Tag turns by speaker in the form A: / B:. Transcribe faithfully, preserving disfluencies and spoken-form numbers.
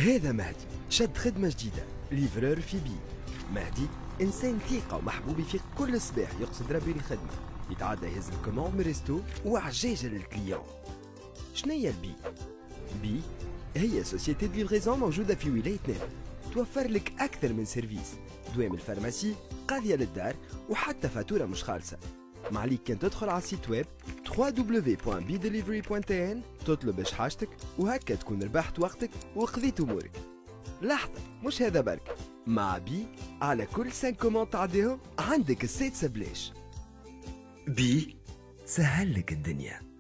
A: هذا مهدي شد خدمة جديدة، ليفرور في بي. مهدي إنسان ثقة ومحبوب يفيق كل صباح يقصد ربي الخدمة، يتعدى يهز الكوموند من ريستو وعجاجة للكليون. شنيا البي؟ بي هي سوسيتي دي ليفريزون موجودة في ولاية نابل، توفر لك أكثر من سيرفيس، دوام الفارماسي، قاضية للدار، وحتى فاتورة مش خالصة. معليك كان تدخل على السيت ويب دبليو دبليو دبليو دوت بي ديليفري دوت تي ان تطلب باش حاجتك، وهكا تكون ربحت وقتك وقضيت امورك. لحظة، مش هذا برك، مع بي على كل سان كوموند تعديهم عندك السادسة بلاش. بي سهل لك الدنيا.